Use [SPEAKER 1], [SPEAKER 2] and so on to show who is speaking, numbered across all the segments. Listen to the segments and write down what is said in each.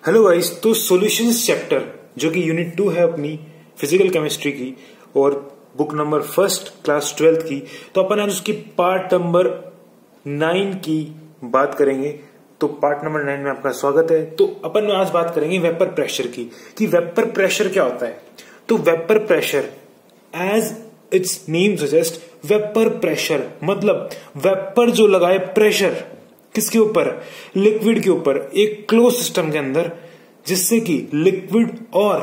[SPEAKER 1] Hello guys, तो solutions chapter जो कि यूनिट 2 है अपनी फिजिकल केमिस्ट्री की और book number first class 12th की, तो अपन आज उसकी पार्ट नंबर 9 की बात करेंगे। तो पार्ट नंबर 9 में आपका स्वागत है। तो अपन आज बात करेंगे वेपर प्रेशर की कि वेपर प्रेशर क्या होता है। तो vapour pressure as its name suggest, vapour pressure मतलब वेपर जो लगाए प्रेशर किसके ऊपर, लिक्विड के ऊपर, एक क्लोज सिस्टम के अंदर, जिससे कि लिक्विड और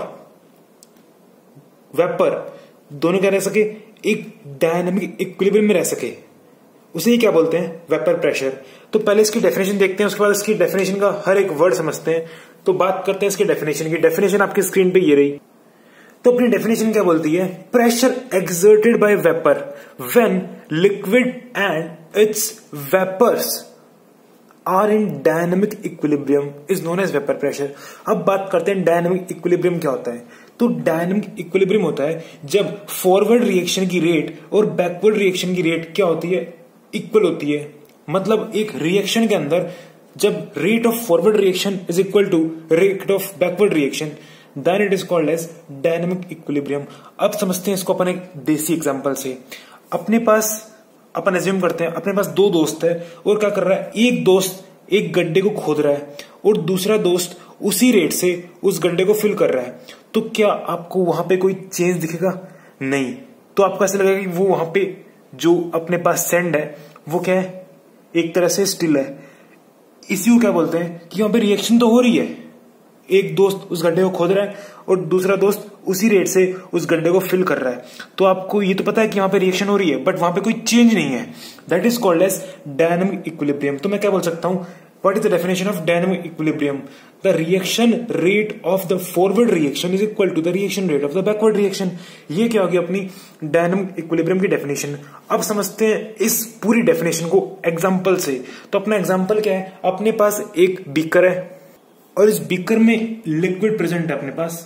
[SPEAKER 1] वेपर दोनों क्या रह सके, एक डायनामिक इक्विलिब्रियम में रह सके, उसे ही क्या बोलते हैं, वेपर प्रेशर। तो पहले इसकी डेफिनेशन देखते हैं, उसके बाद इसकी डेफिनेशन का हर एक वर्ड समझते हैं। तो बात करते हैं इसकी डेफिनेशन की। डेफिनेशन आपकी स्क्रीन पे ये रही। तो अपनी डेफिनेशन क्या बोलती है, pressure exerted by vapour when liquid and its vapours are in dynamic equilibrium is known as vapour pressure. अब बात करते हैं डायनामिक इक्विलिब्रियम क्या होता है। तो डायनामिक इक्विलिब्रियम होता है जब फॉरवर्ड रिएक्शन की रेट और बैकवर्ड रिएक्शन की रेट क्या होती है, इक्वल होती है। मतलब एक रिएक्शन के अंदर जब rate of forward reaction is equal to rate of backward reaction, then it is called as dynamic equilibrium. अब समझते हैं इसको अपन एक देसी एग्जांपल से। अपने पास अपन एज्यूम करते हैं अपने पास दो दोस्त है और क्या कर रहा है, एक दोस्त एक गड्ढे को खोद रहा है और दूसरा दोस्त उसी रेट से उस गड्ढे को फिल कर रहा है। तो क्या आपको वहां पे कोई चेंज दिखेगा? नहीं। तो आपको ऐसा लगेगा कि वो वहां पे जो अपने पास सैंड है वो क्या है, एक तरह से स्टिल है। इसी को क्या बोलते हैं कि वहां पे रिएक्शन तो हो रही है, एक दोस्त उस गड्ढे को खोद रहा है और दूसरा दोस्त उसी रेट से उस गड्ढे को फिल कर रहा है। तो आपको ये तो पता है कि वहां पे रिएक्शन हो रही है, बट वहां पे कोई चेंज नहीं है। That is called as dynamic equilibrium. तो मैं क्या बोल सकता हूं, what is the definition of dynamic equilibrium? The reaction rate of the forward reaction is equal to the reaction rate of the backward reaction. ये क्या होगी अपनी डायनामिक इक्विलिब्रियम की डेफिनेशन। अब समझते हैं इस पूरी डेफिनेशन को एग्जाम्पल से। तो अपना एग्जाम्पल क्या है, अपने पास एक बीकर है और इस बीकर में लिक्विड प्रेजेंट है अपने पास,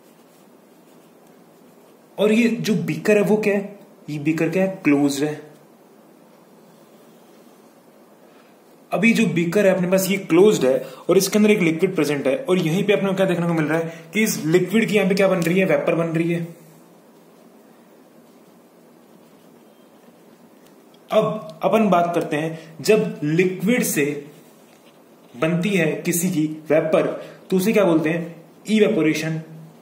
[SPEAKER 1] और ये जो बीकर है वो क्या है, ये बीकर क्या है, क्लोज्ड है। अभी जो बीकर है अपने पास ये क्लोज्ड है और इसके अंदर एक लिक्विड प्रेजेंट है, और यहीं पे अपने को क्या देखने को मिल रहा है कि इस लिक्विड की यहां पे क्या बन रही है, वेपर बन रही है। अब अपन बात करते हैं जब लिक्विड से बनती है किसी की वेपर, तो उसे क्या बोलते हैं, इवेपोरेशन।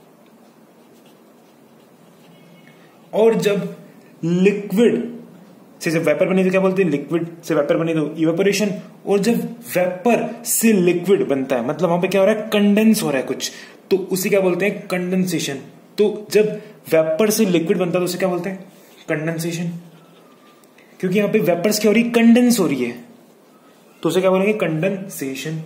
[SPEAKER 1] और जब लिक्विड से जब वेपर बनी तो क्या बोलते हैं, लिक्विड से वेपर बनी तो इवेपोरेशन। और जब वेपर से लिक्विड बनता है मतलब वहां पे क्या हो रहा है, कंडेंस हो रहा है कुछ, तो उसे क्या बोलते हैं, कंडेंसेशन। तो जब वेपर से लिक्विड बनता है तो उसे क्या बोलते हैं, कंडेंसेशन। क्योंकि यहां पे वेपर्स क्या हो रही है, कंडेंस हो रही है, तो उसे क्या बोलेंगे, कंडेंसेशन।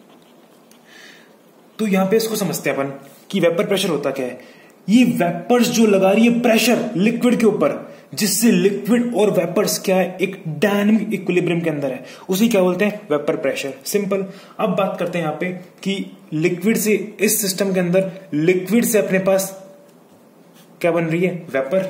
[SPEAKER 1] तो यहां पे इसको समझते हैं अपन कि वेपर प्रेशर होता क्या है। ये वेपर्स जो लगा रही है प्रेशर लिक्विड के ऊपर, जिससे लिक्विड और वेपर्स क्या है, एक डायनामिक इक्विलिब्रियम के अंदर है, उसे क्या बोलते हैं, वेपर प्रेशर। सिंपल। अब बात करते हैं यहां पे कि लिक्विड से, इस सिस्टम के अंदर लिक्विड से अपने पास क्या बन रही है, वेपर,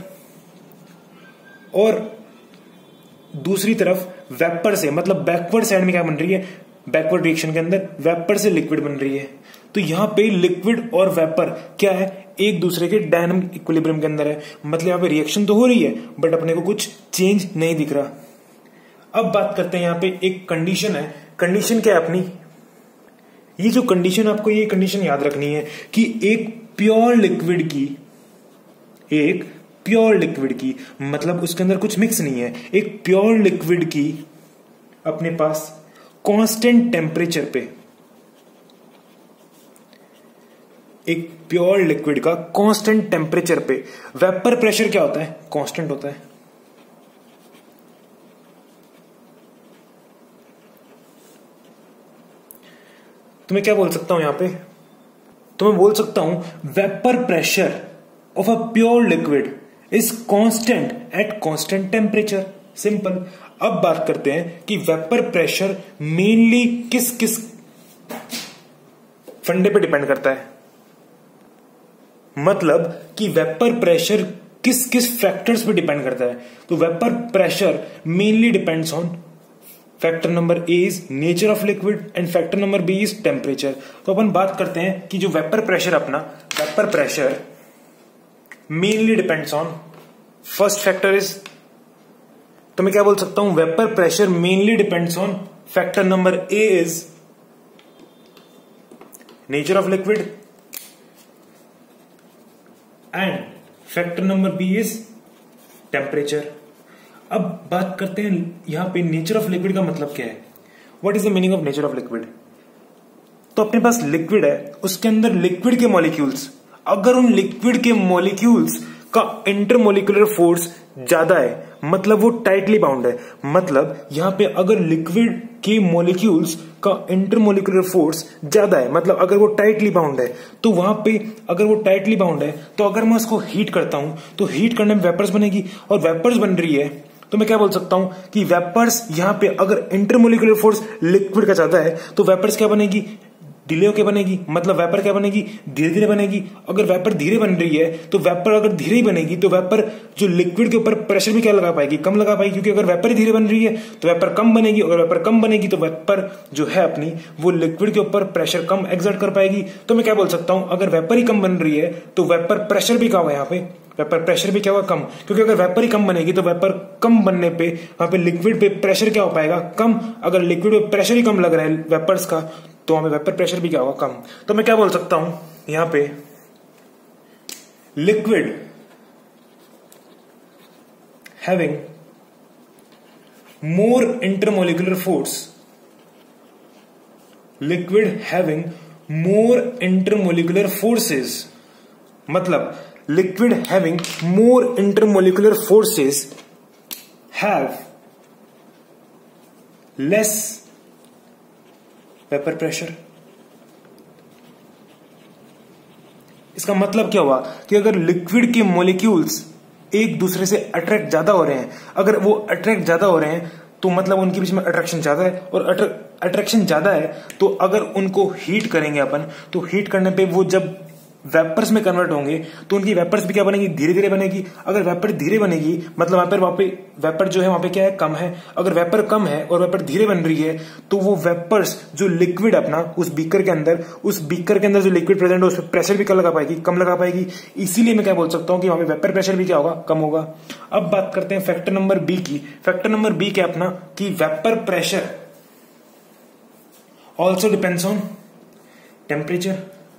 [SPEAKER 1] और दूसरी तरफ वेपर से मतलब बैकवर्ड साइड में क्या बन रही है, बैकवर्ड रिएक्शन के अंदर वेपर से लिक्विड बन रही है। तो यहां पे लिक्विड और वेपर क्या है, एक दूसरे के डायनामिक इक्विलिब्रियम के अंदर है। मतलब यहां पे रिएक्शन तो हो रही है बट अपने को कुछ चेंज नहीं दिख रहा। अब बात करते हैं यहां पे एक कंडीशन है। कंडीशन क्या है अपनी, ये जो कंडीशन, आपको ये कंडीशन याद रखनी है कि एक प्योर लिक्विड की मतलब उसके अंदर कुछ मिक्स नहीं है, एक प्योर लिक्विड की अपने पास कांस्टेंट टेम्परेचर पे, एक प्योर लिक्विड का कांस्टेंट टेम्परेचर पे वेपर प्रेशर क्या होता है, कांस्टेंट होता है। तो मैं क्या बोल सकता हूं यहां पे, तो मैं बोल सकता हूं vapour pressure of a pure liquid is constant at constant temperature. Simple. अब बात करते हैं कि वेपर प्रेशर मेनली किस किस फंडे पे डिपेंड करता है, मतलब कि वेपर प्रेशर किस किस फैक्टर्स पे डिपेंड करता है। तो vapour pressure mainly depends on factor number A is nature of liquid and factor number B is temperature. तो अपन बात करते हैं कि जो वेपर प्रेशर अपना vapour pressure mainly depends on first factor is, तो मैं क्या बोल सकता हूं, vapour pressure mainly depends on factor number A is nature of liquid and factor number B is temperature. अब बात करते हैं यहां पे नेचर ऑफ लिक्विड का मतलब क्या है, what is the meaning of nature of liquid. तो अपने पास लिक्विड है, उसके अंदर लिक्विड के मॉलिक्यूल्स, अगर उन लिक्विड के मॉलिक्यूल्स का इंटरमोलिकुलर फोर्स ज्यादा है, मतलब वो टाइटली बाउंड है, मतलब यहां पे अगर लिक्विड के मॉलिक्यूल्स का इंटरमोलिकुलर फोर्स ज्यादा है, मतलब अगर वो टाइटली बाउंड है, तो वहां पे अगर वो टाइटली बाउंड है तो अगर मैं उसको हीट करता हूं तो हीट करने में वेपर्स बनेगी, और वेपर्स बन रही है तो मैं क्या बोल सकता हूं कि वेपर्स यहां पे अगर इंटरमोलिकुलर फोर्स लिक्विड का ज्यादा है तो वेपर्स क्या बनेगी, डिले होके बनेगी, मतलब वेपर क्या बनेगी, धीरे धीरे बनेगी। अगर वेपर धीरे बन रही है तो वेपर अगर धीरे ही बनेगी तो वेपर जो लिक्विड के ऊपर प्रेशर भी क्या लगा पाएगी, कम लगा पाएगी, क्योंकि अगर वेपर धीरे बन रही है तो वेपर कम बनेगी, अगर वेपर कम बनेगी तो वेपर जो है अपनी वो लिक्विड के ऊपर प्रेशर कम एक्सर्ट कर पाएगी। तो मैं क्या बोल सकता हूं, अगर वेपर ही कम बन रही है तो वेपर प्रेशर भी क्या होगा, यहाँ पे वेपर प्रेशर भी क्या होगा, कम, क्योंकि अगर वेपर ही कम बनेगी तो वेपर कम बनने पे वहां पे लिक्विड पे प्रेशर क्या हो पाएगा, कम। अगर लिक्विड पे प्रेशर ही कम लग रहा है वेपर्स का तो हमें वेपर प्रेशर भी क्या होगा, कम। तो मैं क्या बोल सकता हूं यहां पे liquid having more intermolecular force, liquid having more intermolecular forces, मतलब liquid having more intermolecular forces have less vapor pressure। इसका मतलब क्या हुआ कि अगर लिक्विड के मॉलिक्यूल्स एक दूसरे से अट्रैक्ट ज्यादा हो रहे हैं, अगर वो अट्रैक्ट ज्यादा हो रहे हैं तो मतलब उनके बीच में अट्रैक्शन ज्यादा है, और अट्रैक्शन ज्यादा है तो अगर उनको हीट करेंगे अपन तो हीट करने पे वो जब वेपर्स में कन्वर्ट होंगे तो उनकी वेपर्स भी क्या बनेगी, धीरे धीरे बनेगी। अगर वेपर धीरे बनेगी मतलब वहां पे वेपर जो है वहां पे क्या है, कम है। अगर वेपर कम है और वेपर धीरे बन रही है तो वो वेपर्स जो लिक्विड अपना उस बीकर के अंदर जो लिक्विड प्रेजेंट है उस पर प्रेशर भी क्या लगा पाएगी, कम लगा पाएगी। इसीलिए मैं क्या बोल सकता हूं कि वहां पे वेपर प्रेशर भी क्या होगा, कम होगा। अब बात करते हैं फैक्टर नंबर बी की। फैक्टर नंबर बी क्या अपना कि vapour pressure also depends on temperature.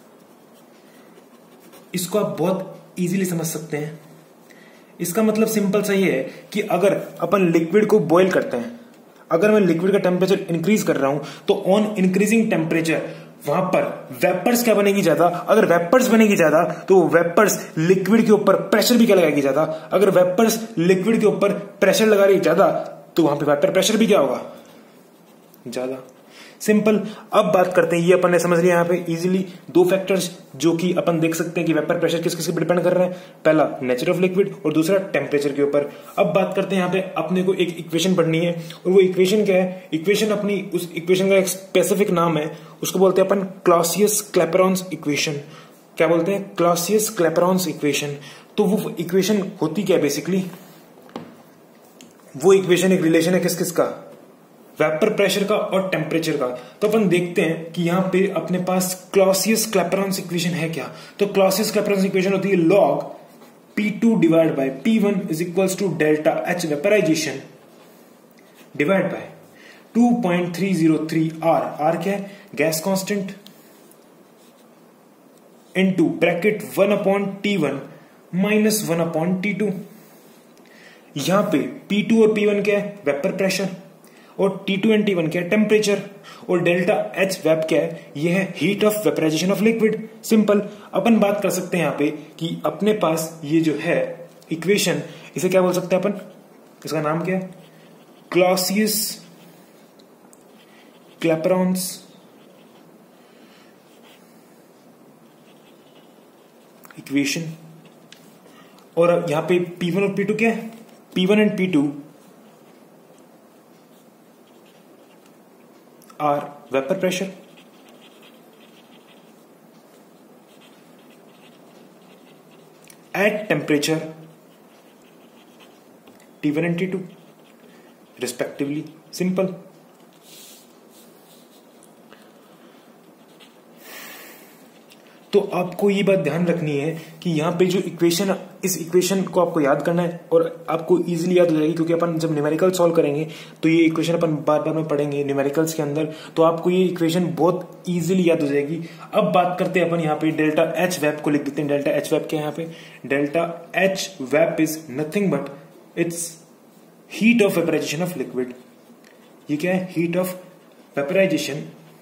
[SPEAKER 1] इसको आप बहुत इजीली समझ सकते हैं। इसका मतलब सिंपल सा ये है कि अगर अपन लिक्विड को बॉईल करते हैं, अगर मैं लिक्विड का टेम्परेचर इंक्रीज कर रहा हूं तो ऑन इंक्रीजिंग टेम्परेचर वहां पर वेपर्स क्या बनेगी ज्यादा। अगर वेपर्स बनेगी ज्यादा तो वेपर्स लिक्विड के ऊपर प्रेशर भी क्या लगाएगी ज्यादा। अगर वेपर्स लिक्विड के ऊपर प्रेशर लगा रही ज्यादा तो वहां पे वेपर प्रेशर भी क्या होगा, ज्यादा। सिंपल। अब बात करते हैं, ये अपन ने समझ लिया यहाँ पे इजीली दो फैक्टर्स जो कि अपन देख सकते हैं कि वेपर प्रेशर किस किस पे डिपेंड कर रहा है। पहला नेचर ऑफ लिक्विड और दूसरा टेम्परेचर के ऊपर। अब बात करते हैं यहाँ पे अपने को एक इक्वेशन पढ़नी है, और वो इक्वेशन क्या है, इक्वेशन अपनी उस इक्वेशन का एक स्पेसिफिक नाम है, उसको बोलते हैं अपन क्लॉसियस-क्लैपेरॉन्स इक्वेशन। क्या बोलते हैं, क्लॉसियस-क्लैपेरॉन्स इक्वेशन। तो वो इक्वेशन होती क्या है बेसिकली, वो इक्वेशन एक रिलेशन है किस किस का, वेपर प्रेशर का और टेम्परेचर का। तो अपन देखते हैं कि यहां पे अपने पास क्लॉसियस-क्लैपेरॉन्स इक्वेशन है क्या। तो क्लॉसियस-क्लैपेरॉन्स इक्वेशन होती है log P2 divide by P1 is equals to delta H vaporization divide by 2.303 R क्या है, gas constant, into bracket 1/T1 minus 1/T2। यहां पे P2 और P1 क्या है, वेपर प्रेशर, और T2 एंड T1 क्या है, टेम्परेचर, और डेल्टा H वेप क्या है, ये है heat of vaporization of liquid. Simple. अपन बात कर सकते हैं यहां पे कि अपने पास ये जो है इक्वेशन, इसे क्या बोल सकते हैं अपन, इसका नाम क्या है, क्लॉसियस क्लैपेरॉन्स इक्वेशन। और यहां पे P1 और P2 क्या है, P1 and P2 are vapor pressure at temperature T1 and T2 respectively. Simple. तो आपको ये बात ध्यान रखनी है कि यहाँ पे जो इक्वेशन, इस इक्वेशन को आपको याद करना है और आपको इजीली याद हो जाएगी, क्योंकि अपन जब न्यूमेरिकल सॉल्व करेंगे तो ये इक्वेशन अपन बार बार में पढ़ेंगे न्यूमेरिकल्स के अंदर, तो आपको ये इक्वेशन बहुत इजीली याद हो जाएगी। अब बात करते हैं अपन यहाँ पे डेल्टा एच वेप को लिख देते हैं। डेल्टा एच वेप क्या है यहाँ पे? Delta H vap is nothing but it's heat of vaporization of liquid. ये क्या है? Heat of vaporization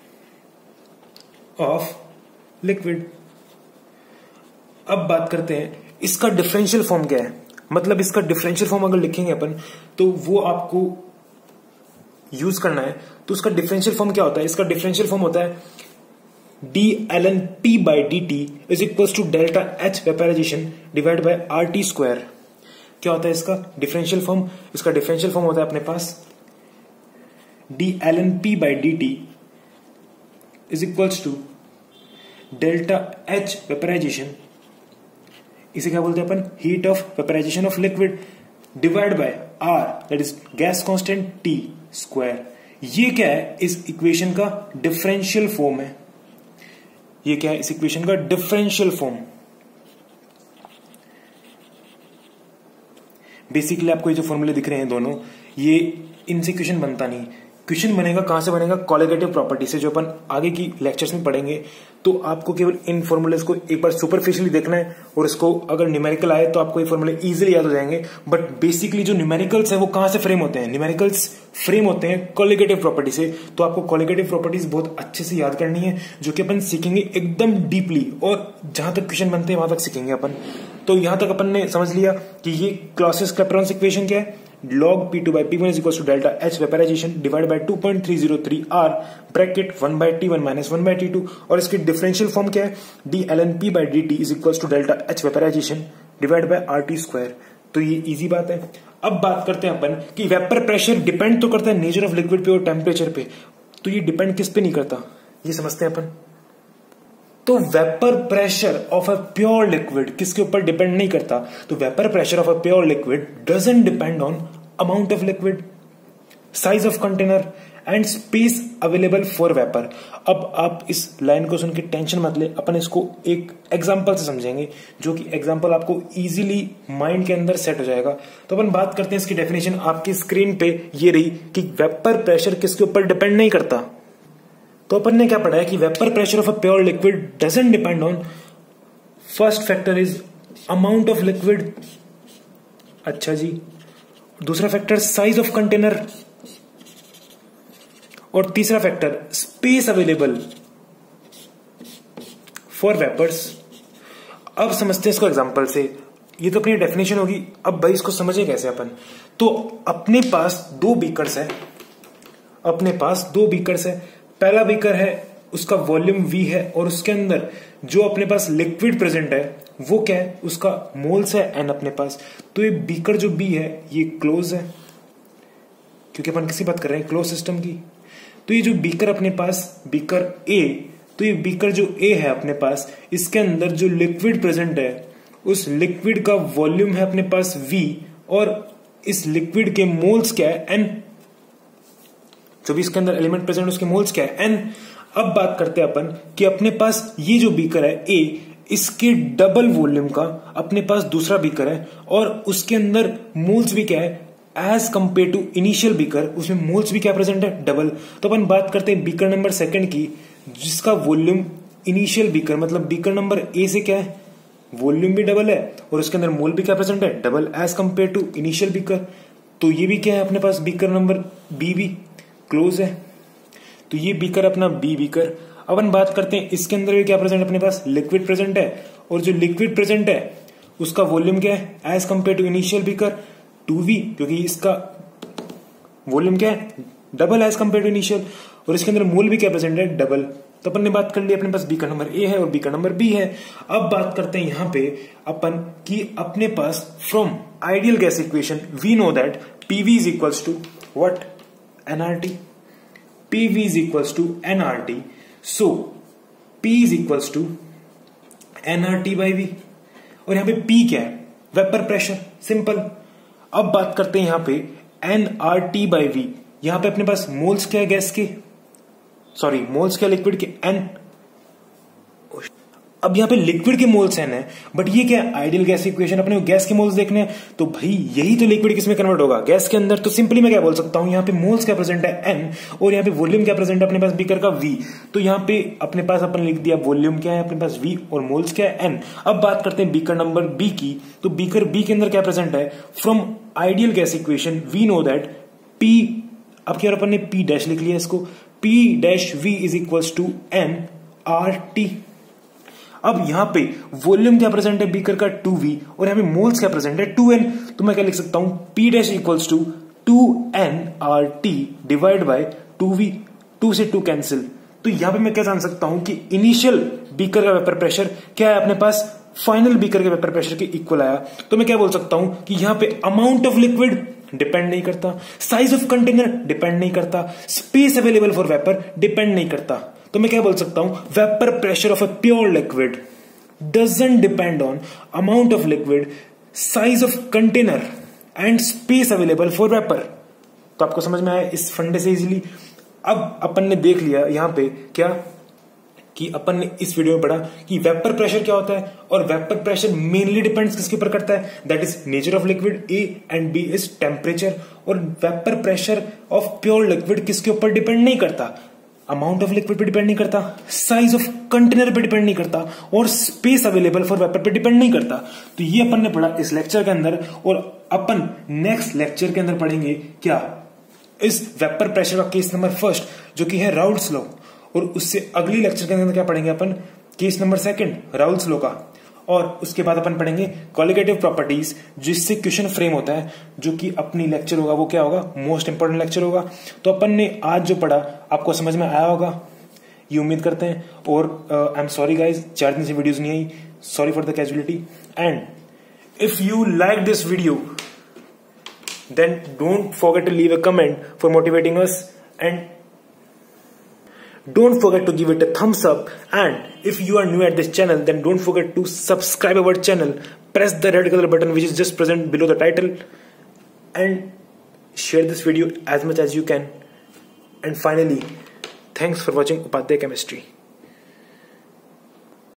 [SPEAKER 1] of liquid. अब बात करते हैं इसका डिफरेंशियल फॉर्म क्या है। मतलब इसका डिफरेंशियल फॉर्म अगर लिखेंगे अपन तो वो आपको यूज करना है। तो उसका डिफरेंशियल फॉर्म क्या होता है? इसका डिफरेंशियल फॉर्म होता है dln/p/dt is equal to delta H vaporization divide by RT square. क्या होता है इसका डिफरेंशियल फॉर्म? इसका डिफरेंशियल फॉर्म होता है अपने पास dln/p/dt is equal to delta H vaporization, इसे क्या बोलते हैं अपन? Heat of vaporization of liquid divide by R that is gas constant T square. ये क्या है? इस इक्वेशन का डिफरेंशियल फॉर्म है। ये क्या है? इस इक्वेशन का डिफरेंशियल फॉर्म। बेसिकली आपको ये जो फॉर्मूले दिख रहे हैं दोनों, ये इनसे क्वेश्चन बनता नहीं। क्वेश्चन बनेगा कहां से? बनेगा कॉलिगेटिव प्रॉपर्टी से, जो अपन आगे की लेक्चर्स में पढ़ेंगे। तो आपको केवल इन फॉर्मूलेस को एक बार सुपरफिशियली देखना है और इसको अगर न्यूमेरिकल आए तो आपको ये फॉर्मूले इजीली याद हो जाएंगे। बट बेसिकली जो न्यूमेरिकल्स है वो कहां से फ्रेम होते हैं? न्यूमेरिकल्स फ्रेम होते हैं कॉलिगेटिव प्रॉपर्टी से। तो आपको कॉलिगेटिव प्रॉपर्टीज बहुत अच्छे से याद करनी है, जो कि अपन सीखेंगे एकदम डीपली, और जहां तक क्वेश्चन बनते हैं वहां तक सीखेंगे अपन। तो यहां तक अपन ने समझ लिया कि ये क्लॉसियस-क्लैपेरॉन इक्वेशन क्या है? log P2/P1 is equals to delta H vaporization divided by 2.303 R bracket 1/T1 minus 1/T2, और इसकी डिफरेंशियल फॉर्म क्या है? dln/p/dt is equals to delta H vaporization divided by RT square. तो ये इजी बात है। अब बात करते हैं अपन कि वेपर प्रेशर डिपेंड तो करता है नेचर ऑफ लिक्विड पे और टेम्परेचर पे, तो ये डिपेंड किस पे नहीं करता, ये समझते हैं अपन। तो vapour pressure of a pure liquid किसके ऊपर डिपेंड नहीं करता? तो vapour pressure of a pure liquid doesn't depend on amount of liquid, size of container and space available for vapour. अब आप इस लाइन को सुन के टेंशन मत ले, अपन इसको एक एग्जांपल से समझेंगे, जो कि एग्जांपल आपको इजीली माइंड के अंदर सेट हो जाएगा। तो अपन बात करते हैं इसकी डेफिनेशन। आपकी स्क्रीन पे ये रही कि वेपर प्रेशर किसके ऊपर डिपेंड नहीं करता। तो अपन ने क्या पढ़ा है कि vapour pressure of a pure liquid doesn't depend on, first factor is amount of liquid, अच्छा जी, दूसरा फैक्टर साइज ऑफ कंटेनर, और तीसरा factor space available for vapours. अब समझते हैं इसको एग्जांपल से। ये तो अपनी डेफिनेशन होगी, अब भाई इसको समझे कैसे अपन। तो अपने पास दो बीकर्स है, अपने पास दो बीकर्स है। पहला बीकर है, उसका वॉल्यूम V है, और उसके अंदर जो अपने पास लिक्विड प्रेजेंट है वो क्या है? उसका मोल्स है N अपने पास। तो ये बीकर जो B है ये क्लोज है, क्योंकि अपन किसी बात कर रहे हैं क्लोज सिस्टम की। तो ये जो बीकर अपने पास, बीकर A, तो ये बीकर जो A है अपने पास, इसके अंदर जो लिक्विड प्रेजेंट है उस लिक्विड का वॉल्यूम है अपने पास V, और इस लिक्विड के मोल्स क्या है? N। जो भी इसके अंदर एलिमेंट प्रेजेंट उसके मोल्स क्या है? N। अब बात करते हैं अपन कि अपने पास ये जो बीकर है A, इसके डबल वॉल्यूम का अपने पास दूसरा बीकर है, और उसके अंदर मोल्स भी क्या है? As compare to initial beaker, उसमें मोल्स भी क्या प्रेजेंट है? डबल। तो अपन बात करते हैं बीकर नंबर सेकंड की, जिसका वॉल्यूम इनिशियल बीकर मतलब बीकर नंबर A से क्या है? वॉल्यूम भी डबल है, और उसके अंदर मोल भी क्या प्रेजेंट है? Double, as compare to initial beaker. तो ये भी क्या है अपने पास? बीकर नंबर B भी क्लोज है। तो ये बीकर अपना B बीकर। अब अपन बात करते हैं इसके अंदर भी क्या प्रेजेंट है? अपने पास लिक्विड प्रेजेंट है, और जो लिक्विड प्रेजेंट है उसका वॉल्यूम क्या है? As compare to initial beaker 2V, क्योंकि इसका वॉल्यूम क्या है? Double as compare to initial, और इसके अंदर मोल भी क्या प्रेजेंट है? डबल। तो अपन ने बात कर ली अपने पास बीकर नंबर A है और बीकर नंबर B है। अब बात करते हैं यहां पे अपन कि अपने पास from ideal gas equation we know that PV is equals to what? nRT। PV is equals to nRT. So P is equals to nRT by V। और यहां पे P क्या है? Vapour pressure, simple. अब बात करते हैं यहां पे nRT by V। यहां पे अपने पास मोल्स क्या है गैस के? सॉरी, मोल्स क्या लिक्विड के? N। अब यहाँ पे लिक्विड के मोल्स n है, बट ये क्या है, आइडियल गैस इक्वेशन, अपने गैस के मोल्स देखने हैं, तो भाई यही तो लिक्विड किसमें कन्वर्ट होगा, गैस के अंदर। तो सिंपली मैं क्या बोल सकता हूं, यहाँ पे मोल्स क्या प्रेजेंट है n, और यहाँ पे वॉल्यूम क्या प्रेजेंट है अपने पास बीकर का v। तो यहाँ पे अपने पास अपन लिख दिया वॉल्यूम क्या है अपने पास v, और मोल्स क्या है n। अब बात करते हैं बीकर नंबर b की, तो बीकर b के अंदर क्या प्रेजेंट है, from ideal gas equation we know that p, अब क्या अपन ने p डैश लिख लिया इसको, p dash v is equals to n RT। अब यहां पे वॉल्यूम क्या प्रेजेंट है बीकर का 2v, और यहां पे मोल्स क्या प्रेजेंट है 2n। तो मैं क्या लिख सकता हूं, p dash equals to 2n RT divide by 2v, 2 से 2 कैंसिल। तो यहां पे मैं क्या जान सकता हूं कि इनिशियल बीकर का वेपर प्रेशर क्या है अपने पास, फाइनल बीकर के वेपर प्रेशर के इक्वल आया। तो मैं क्या बोल सकता हूं कि यहां पे अमाउंट ऑफ लिक्विड डिपेंड नहीं करता, साइज ऑफ कंटेनर डिपेंड नहीं करता, space available for vapour depend नहीं करता। तो मैं क्या बोल सकता हूं, vapour pressure of a pure liquid doesn't depend on amount of liquid, size of container and space available for vapour. तो आपको समझ में आया इस फंडे से इजीली। अब अपन ने देख लिया यहां पे क्या कि अपन ने इस वीडियो में पढ़ा कि वेपर प्रेशर क्या होता है, और वेपर प्रेशर मेनली डिपेंड्स किसके ऊपर करता है, that is nature of liquid, A and B is temperature. और vapour pressure of pure liquid किसके ऊपर डिपेंड नहीं करता, अमाउंट ऑफ लिक्विड पे डिपेंड नहीं करता, साइज ऑफ कंटेनर पे डिपेंड नहीं करता, और स्पेस अवेलेबल फॉर वेपर पे डिपेंड नहीं करता। तो ये अपन ने पढ़ा इस लेक्चर के अंदर, और अपन नेक्स्ट लेक्चर के अंदर पढ़ेंगे क्या, इस वेपर प्रेशर का केस नंबर फर्स्ट जो कि है राउल्ट्स लॉ, और उससे अगली लेक्चर के अंदर क्या पढ़ेंगे अपन, case number second Raoult's law का, और उसके बाद अपन पढ़ेंगे कॉलिगेटिव प्रॉपर्टीज जिससे क्वेश्चन फ्रेम होता है, जो कि अपनी लेक्चर होगा वो क्या होगा, मोस्ट इंपोर्टेंट लेक्चर होगा। तो अपन ने आज जो पढ़ा आपको समझ में आया होगा ये उम्मीद करते हैं। और आई एम सॉरी गाइज, 4 दिन से वीडियोस नहीं आई, sorry for the casualty. And if you like this video then don't forget to leave a comment for motivating us, and don't forget to give it a thumbs up. And if you are new at this channel, then don't forget to subscribe our channel, press the red color button which is just present below the title, and share this video as much as you can. And finally, thanks for watching Upadhyay Chemistry.